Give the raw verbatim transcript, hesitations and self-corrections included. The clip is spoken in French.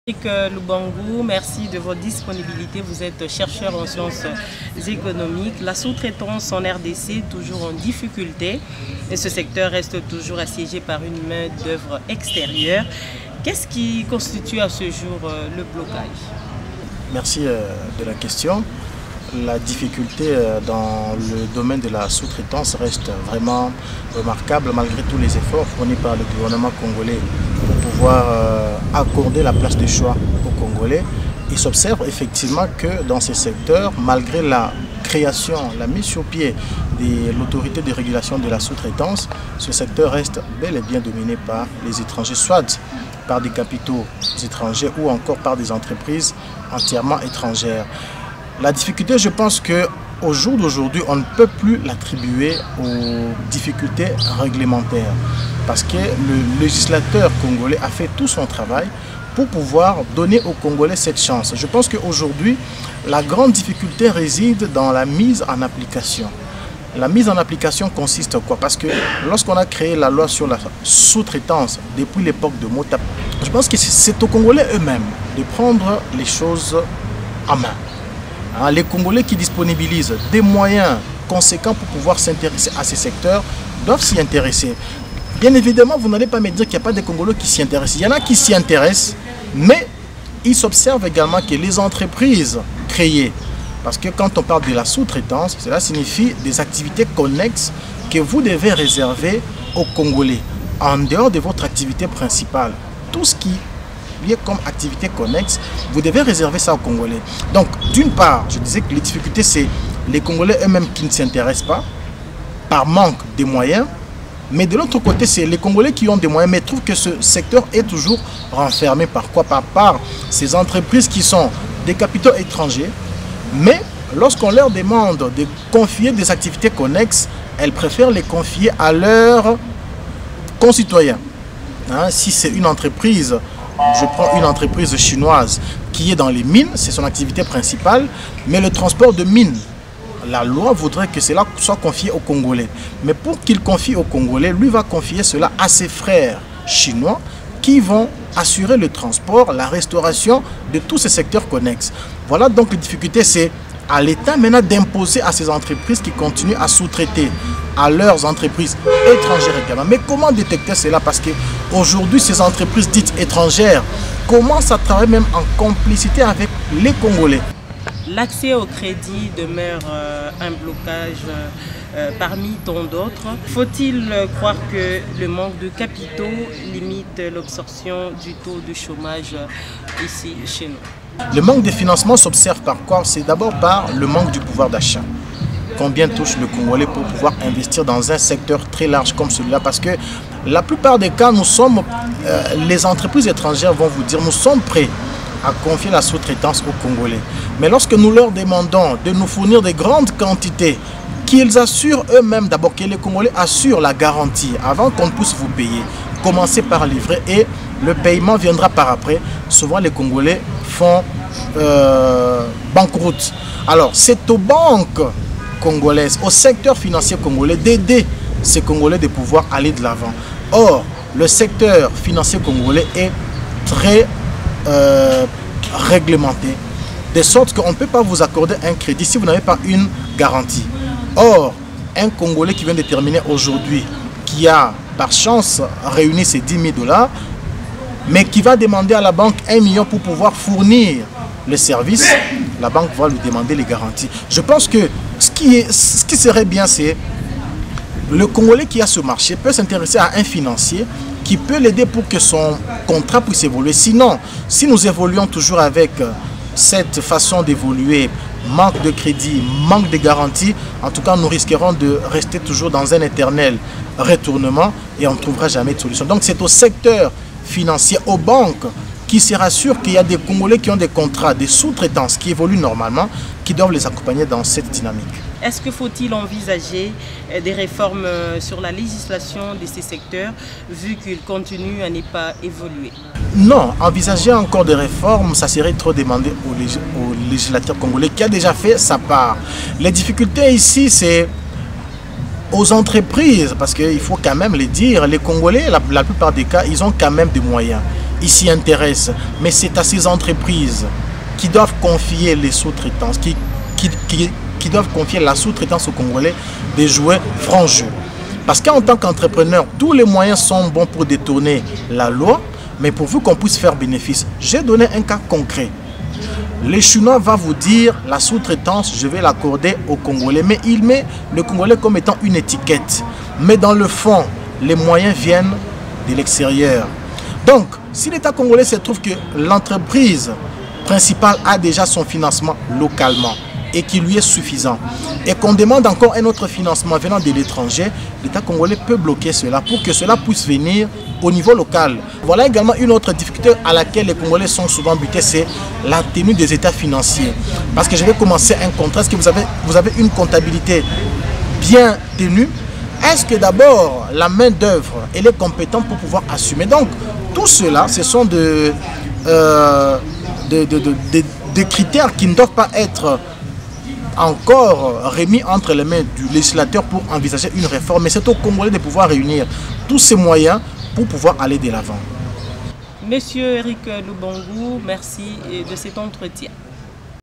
Eric Lubangu, merci de votre disponibilité. Vous êtes chercheur en sciences économiques. La sous-traitance en R D C toujours en difficulté et ce secteur reste toujours assiégé par une main d'œuvre extérieure. Qu'est-ce qui constitue à ce jour le blocage? Merci de la question. La difficulté dans le domaine de la sous-traitance reste vraiment remarquable malgré tous les efforts fournis par le gouvernement congolais pour pouvoir accorder la place de choix aux Congolais. Il s'observe effectivement que dans ces secteurs, malgré la création, la mise sur pied de l'autorité de régulation de la sous-traitance, ce secteur reste bel et bien dominé par les étrangers, soit par des capitaux étrangers ou encore par des entreprises entièrement étrangères. La difficulté, je pense qu'au jour d'aujourd'hui, on ne peut plus l'attribuer aux difficultés réglementaires parce que le législateur congolais a fait tout son travail pour pouvoir donner aux Congolais cette chance. Je pense qu'aujourd'hui, la grande difficulté réside dans la mise en application. La mise en application consiste en quoi? Parce que lorsqu'on a créé la loi sur la sous-traitance depuis l'époque de Mota, je pense que c'est aux Congolais eux-mêmes de prendre les choses en main. Les Congolais qui disponibilisent des moyens conséquents pour pouvoir s'intéresser à ces secteurs doivent s'y intéresser. Bien évidemment, vous n'allez pas me dire qu'il n'y a pas des Congolais qui s'y intéressent. Il y en a qui s'y intéressent, mais il s'observe également que les entreprises créées, parce que quand on parle de la sous-traitance, cela signifie des activités connexes que vous devez réserver aux Congolais. En dehors de votre activité principale, tout ce qui comme activité connexe, vous devez réserver ça aux Congolais. Donc, d'une part, je disais que les difficultés, c'est les Congolais eux-mêmes qui ne s'intéressent pas, par manque de moyens, mais de l'autre côté, c'est les Congolais qui ont des moyens, mais trouvent que ce secteur est toujours renfermé par quoi? Par, par ces entreprises qui sont des capitaux étrangers, mais lorsqu'on leur demande de confier des activités connexes, elles préfèrent les confier à leurs concitoyens. Hein, si c'est une entreprise, je prends une entreprise chinoise qui est dans les mines, c'est son activité principale, mais le transport de mines, la loi voudrait que cela soit confié aux Congolais. Mais pour qu'il confie aux Congolais, lui va confier cela à ses frères chinois qui vont assurer le transport, la restauration de tous ces secteurs connexes. Voilà donc les difficultés, c'est à l'État maintenant d'imposer à ces entreprises qui continuent à sous-traiter à leurs entreprises étrangères également. Mais comment détecter cela? Parce qu'aujourd'hui, ces entreprises dites étrangères commencent à travailler même en complicité avec les Congolais. L'accès au crédit demeure euh, un blocage euh, parmi tant d'autres. Faut-il croire que le manque de capitaux limite l'absorption du taux de chômage ici chez nous? Le manque de financement s'observe par quoi? C'est d'abord par le manque du pouvoir d'achat. Combien touche le Congolais pour pouvoir investir dans un secteur très large comme celui-là? Parce que la plupart des cas, nous sommes, euh, les entreprises étrangères vont vous dire, nous sommes prêts à confier la sous-traitance aux Congolais. Mais lorsque nous leur demandons de nous fournir des grandes quantités, qu'ils assurent eux-mêmes, d'abord que les Congolais assurent la garantie avant qu'on puisse vous payer, commencez par livrer et le paiement viendra par après. Souvent les Congolais font euh, banqueroute. Alors c'est aux banques congolaises, au secteur financier congolais d'aider ces Congolais de pouvoir aller de l'avant. Or, le secteur financier congolais est très euh, réglementé, de sorte qu'on ne peut pas vous accorder un crédit si vous n'avez pas une garantie. Or, un Congolais qui vient de terminer aujourd'hui, qui a par chance réuni ses dix mille dollars, mais qui va demander à la banque un million pour pouvoir fournir le service, la banque va lui demander les garanties. Je pense que ce qui, est, ce qui serait bien, c'est le Congolais qui a ce marché peut s'intéresser à un financier qui peut l'aider pour que son contrat puisse évoluer. Sinon, si nous évoluons toujours avec cette façon d'évoluer, manque de crédit, manque de garantie, en tout cas nous risquerons de rester toujours dans un éternel retournement et on ne trouvera jamais de solution. Donc c'est au secteur financier, aux banques, qui se rassurent qu'il y a des Congolais qui ont des contrats, des sous-traitances qui évoluent normalement, qui doivent les accompagner dans cette dynamique. Est-ce que faut-il envisager des réformes sur la législation de ces secteurs, vu qu'ils continuent à ne pas évoluer? Non, envisager encore des réformes, ça serait trop demander au, lég au législateur congolais qui a déjà fait sa part. Les difficultés ici, c'est aux entreprises, parce qu'il faut quand même les dire, les Congolais, la, la plupart des cas, ils ont quand même des moyens. ils s'y intéressent. Mais c'est à ces entreprises qui doivent confier les sous-traitances, qui, qui, qui, qui doivent confier la sous-traitance aux Congolais de jouer franc jeu. Parce qu'en tant qu'entrepreneur, tous les moyens sont bons pour détourner la loi, mais pour vous qu'on puisse faire bénéfice. J'ai donné un cas concret. Les Chinois vont vous dire la sous-traitance, je vais l'accorder aux Congolais. Mais il met le Congolais comme étant une étiquette. Mais dans le fond, les moyens viennent de l'extérieur. Donc, si l'État congolais se trouve que l'entreprise principale a déjà son financement localement et qui lui est suffisant, et qu'on demande encore un autre financement venant de l'étranger, l'État congolais peut bloquer cela pour que cela puisse venir au niveau local. Voilà également une autre difficulté à laquelle les Congolais sont souvent butés, c'est la tenue des états financiers. Parce que je vais commencer un contrat. Est-ce que vous avez, vous avez une comptabilité bien tenue? Est-ce que d'abord la main d'œuvre elle est compétente pour pouvoir assumer? Donc tout cela, ce sont de, euh, de, de, de, de, de critères qui ne doivent pas être encore remis entre les mains du législateur pour envisager une réforme. Mais c'est aux Congolais de pouvoir réunir tous ces moyens pour pouvoir aller de l'avant. Monsieur Eric Lubongo, merci de cet entretien.